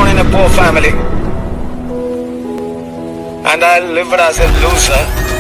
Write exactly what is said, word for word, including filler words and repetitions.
born in a poor family, and I live as a loser.